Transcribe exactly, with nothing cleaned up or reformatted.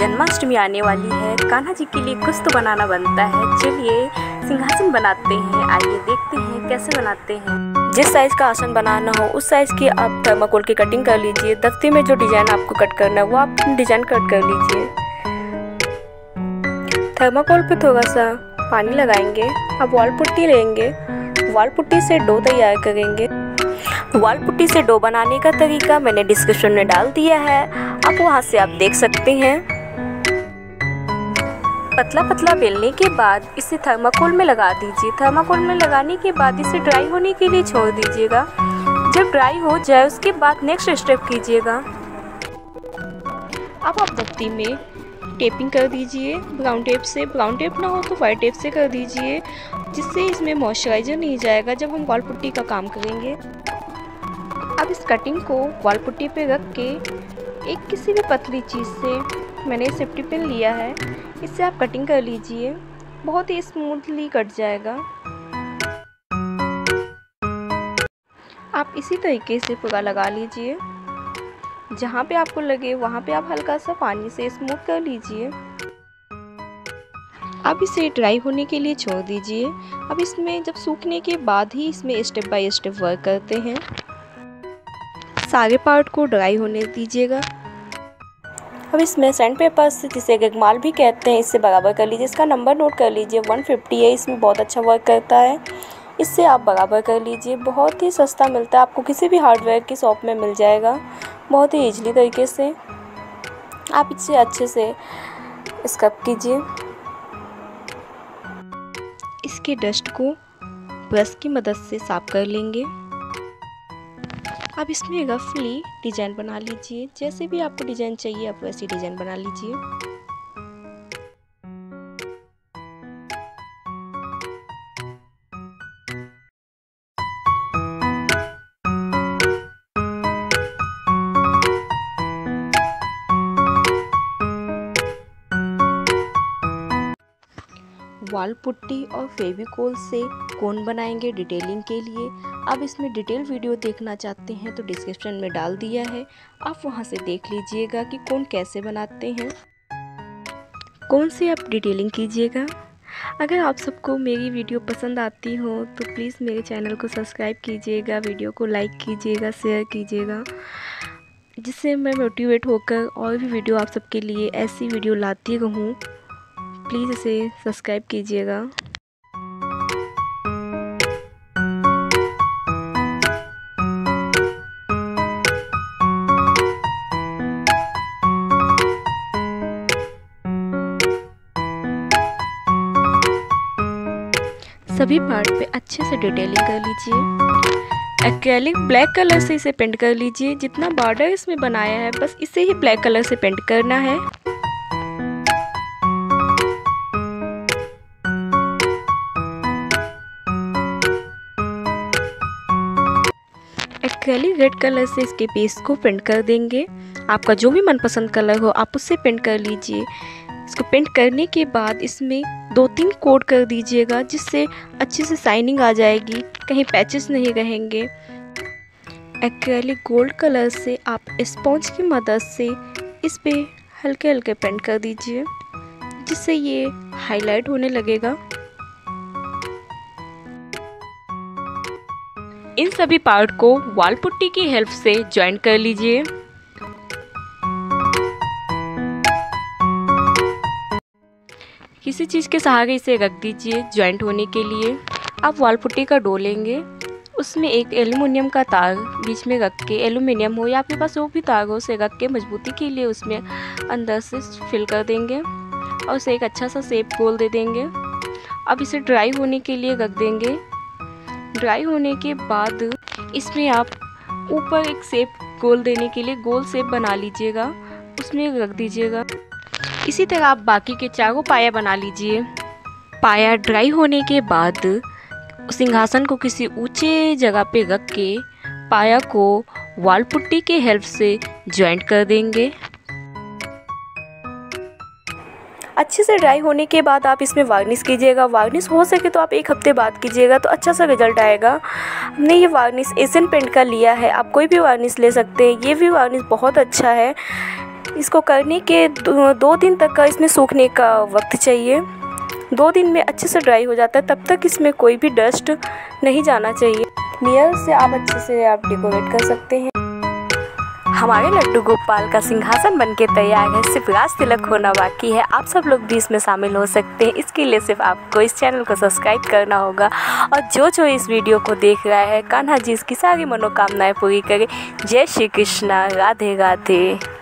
जन्माष्टमी आने वाली है, कान्हा जी के लिए कुछ तो बनाना बनता है। चलिए सिंहासन बनाते हैं, आइए देखते हैं कैसे बनाते हैं। जिस साइज़ का आसन बनाना हो उस साइज़ की आप थर्माकोल की कटिंग कर लीजिए। दफ्ती में जो डिज़ाइन आपको कट करना है वो आप डिज़ाइन कट कर लीजिए। थर्माकोल पे थोड़ा सा पानी लगाएंगे। अब वॉल पुट्टी लेंगे, वॉल पुट्टी से डो तैयार करेंगे। वॉल पुट्टी से डो बनाने का तरीका मैंने डिस्क्रिप्शन में डाल दिया है, आप वहां से आप देख सकते हैं। पतला पतला बेलने के बाद इसे थर्माकोल में लगा दीजिए। थर्माकोल में लगाने के बाद इसे ड्राई होने के लिए छोड़ दीजिएगा। जब ड्राई हो जाए उसके बाद नेक्स्ट स्टेप कीजिएगा। अब आप दफ्ती में टेपिंग कर दीजिए ब्राउन टेप से। ब्राउन टेप ना हो तो वाइट टेप से कर दीजिए, जिससे इसमें मॉइस्चराइजर नहीं जाएगा जब हम वॉल पुट्टी का काम करेंगे। अब इस कटिंग को वॉल पुट्टी पे रख के एक किसी भी पतली चीज़ से, मैंने सेफ्टी पिन लिया है, इससे आप कटिंग कर लीजिए। बहुत ही स्मूथली कट जाएगा। आप इसी तरीके से पूरा लगा लीजिए। जहाँ पे आपको लगे वहाँ पे आप हल्का सा पानी से स्मूथ कर लीजिए। अब इसे ड्राई होने के लिए छोड़ दीजिए। अब इसमें जब सूखने के बाद ही इसमें स्टेप बाय स्टेप वर्क करते हैं। सारे पार्ट को ड्राई होने दीजिएगा। अब इसमें सैंड पेपर से, जिसे गगमाल भी कहते हैं, इससे बराबर कर लीजिए। इसका नंबर नोट कर लीजिए, वन फिफ्टी है। इसमें बहुत अच्छा वर्क करता है, इससे आप बराबर कर लीजिए। बहुत ही सस्ता मिलता है, आपको किसी भी हार्डवेयर की शॉप में मिल जाएगा। बहुत ही ईजिली तरीके से आप इसे अच्छे से स्क्रब कीजिए। इसके डस्ट को ब्रश की मदद से साफ कर लेंगे। अब इसमें रफली डिज़ाइन बना लीजिए। जैसे भी आपको डिज़ाइन चाहिए आप वैसी डिज़ाइन बना लीजिए। वॉल पुट्टी और फेविकोल से कोन बनाएंगे डिटेलिंग के लिए। आप इसमें डिटेल वीडियो देखना चाहते हैं तो डिस्क्रिप्शन में डाल दिया है, आप वहां से देख लीजिएगा कि कोन कैसे बनाते हैं। कोन से आप डिटेलिंग कीजिएगा। अगर आप सबको मेरी वीडियो पसंद आती हो तो प्लीज़ मेरे चैनल को सब्सक्राइब कीजिएगा, वीडियो को लाइक कीजिएगा, शेयर कीजिएगा, जिससे मैं मोटिवेट होकर और भी वीडियो आप सबके लिए ऐसी वीडियो लाती रहूँ। प्लीज़ इसे सब्सक्राइब कीजिएगा। सभी पार्ट पे अच्छे से डिटेलिंग कर लीजिए। एक्रेलिक ब्लैक कलर से इसे पेंट कर लीजिए। जितना बॉर्डर इसमें बनाया है बस इसे ही ब्लैक कलर से पेंट करना है। एक्रेलिक रेड कलर से इसके बेस को पेंट कर देंगे। आपका जो भी मनपसंद कलर हो आप उससे पेंट कर लीजिए। इसको पेंट करने के बाद इसमें दो तीन कोट कर दीजिएगा, जिससे अच्छे से शाइनिंग आ जाएगी, कहीं पैचेस नहीं रहेंगे। एक्रेलिक गोल्ड कलर से आप स्पॉन्ज की मदद से इस पे हल्के हल्के पेंट कर दीजिए, जिससे ये हाईलाइट होने लगेगा। इन सभी पार्ट को वॉल पुट्टी की हेल्प से ज्वाइन कर लीजिए। किसी चीज़ के सहारे इसे रख दीजिए ज्वाइंट होने के लिए। आप वॉल पुट्टी का डो लेंगे, उसमें एक एल्युमिनियम का तार बीच में रख के, एल्युमिनियम हो या आपके पास जो भी तार हो उसे रख के मजबूती के लिए उसमें अंदर से फिल कर देंगे और उसे एक अच्छा सा शेप गोल दे देंगे। अब इसे ड्राई होने के लिए रख देंगे। ड्राई होने के बाद इसमें आप ऊपर एक शेप गोल देने के लिए गोल शेप बना लीजिएगा, उसमें रख दीजिएगा। इसी तरह आप बाकी के चारों पाया बना लीजिए। पाया ड्राई होने के बाद सिंहासन को किसी ऊंचे जगह पे रख के पाया को वॉल पुट्टी के हेल्प से ज्वाइंट कर देंगे। अच्छे से ड्राई होने के बाद आप इसमें वार्निश कीजिएगा। वार्निश हो सके तो आप एक हफ्ते बाद कीजिएगा तो अच्छा सा रिजल्ट आएगा। हमने ये वार्निश एशियन पेंट का लिया है, आप कोई भी वार्निश ले सकते हैं। ये भी वार्निश बहुत अच्छा है। इसको करने के दो, दो दिन तक का इसमें सूखने का वक्त चाहिए। दो दिन में अच्छे से ड्राई हो जाता है, तब तक इसमें कोई भी डस्ट नहीं जाना चाहिए। लेयर से आप अच्छे से आप डेकोरेट कर सकते हैं। हमारे लड्डू गोपाल का सिंहासन बनके तैयार है, सिर्फ राज तिलक होना बाकी है। आप सब लोग भी इसमें शामिल हो सकते हैं। इसके लिए सिर्फ आपको इस चैनल को सब्सक्राइब करना होगा। और जो जो इस वीडियो को देख रहा है, कान्हा जी इसकी सारी मनोकामनाएं पूरी करे। जय श्री कृष्णा, राधे राधे।